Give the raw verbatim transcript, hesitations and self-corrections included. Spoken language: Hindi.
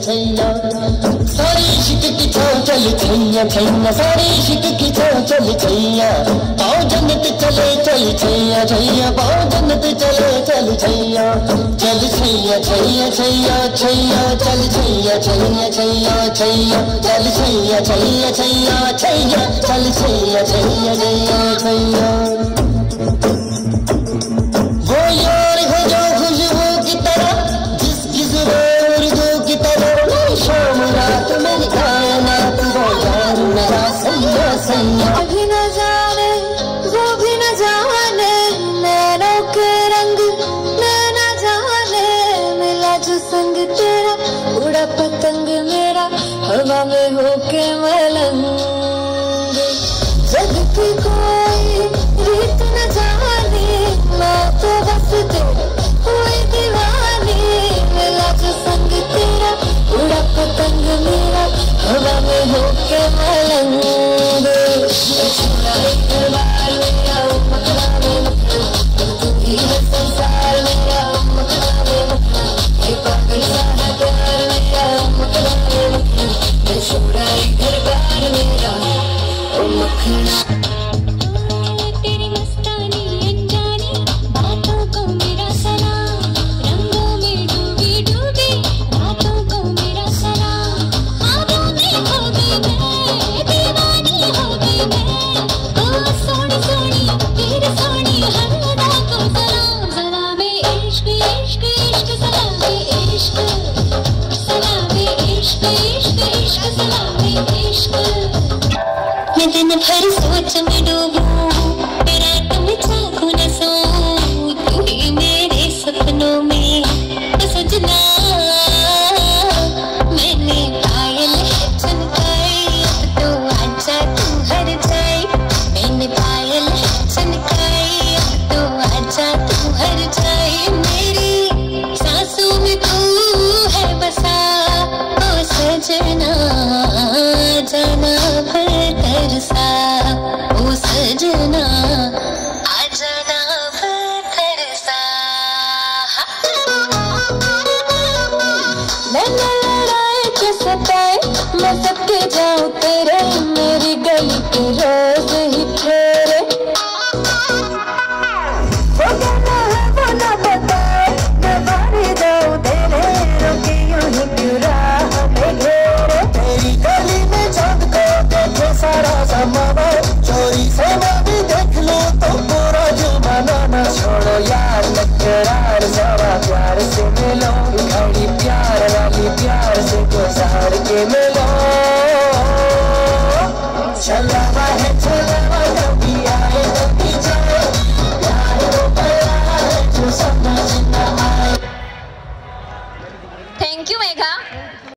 सारी इश्क की छाँव चल छैया छैया, सारी इश्क की छाँव चल छैया, पाओ जन्नत चले चल छैया छैया, पाओ जन्नत चले चल छैया, चल छैया छैया छैया छैया, चल छैया छैया छैया छैया, चल छैया छैया छैया छैया, चल छैया छैया छैया छैया। वो यार है जो खुशबू की तरह, जिसकी जुबान उर्दू की तरह, शाम रात में कायनात वो यार मेरा सैया सैया। अभी न जाने वो भी न जाने नैनों के रंग, मैं न जाने मिला जो संग तेरा, उड़ा पतंग मेरा हवा में होके मलंग। जग की कोई रीत न जाने, मैं तो बस तेरे हुई दीवानी, मिला जो संग तेरा, उड़ा पतंग मेरा हवा में होके मलंग। छोड़ा एक बार मेरा मकड़ा में मकड़ा, तू ही है संसार मेरा मकड़ा में मकड़ा, ये पागल सा है प्यार मेरा मकड़ा में मकड़ा, मैं छोड़ा एक बार मेरा मकड़ा। तेरी मस्तानी अनजानी बातों को मेरा सलाम, रंगों में डूबी डूबी रातों को मेरा सलाम, ख्वाबों में खो गई मैं, दीवानी हो गई मैं, ओ सोनी सोनी तेरी सोनी हर अदा को सलाम। सलाम इश्क इश्क इश्क सलाम इश्क, सलाम इश्क इश्क इश्क सलाम इश्क। मैं दिन भर सोच में डूबूं, रात में जागूं न सोऊं, तू ही मेरे सपनों में सजना। मैंने पायल है चमकाई, अब तो आजा तू हर जाए, मैंने पायल है चमकाई, अब तो आजा तू हर जाए। मेरी सांसों में तू है बसा, ओ सजना जाना पर तरसा, ओ सजना आ जाना पर तरसा। मैंने लड़ाई के सताए, मैं सबके जाऊं तेरे, मेरी गली के रोज ही फेरे। वो कहना है वो ना बताए, मैं बाहर जाऊं तेरे, रोके यूं ही क्यों राह में घेरे। तेरी गली में चांद को देखे सारा जमाना, चोरी से मैं भी देख लूं तो पूरा जुर्माना। ना छोड़ो यार तकरार, जरा प्यार से मिलो, घड़ी प्यार वाली प्यार से गुजार के मिलो। चला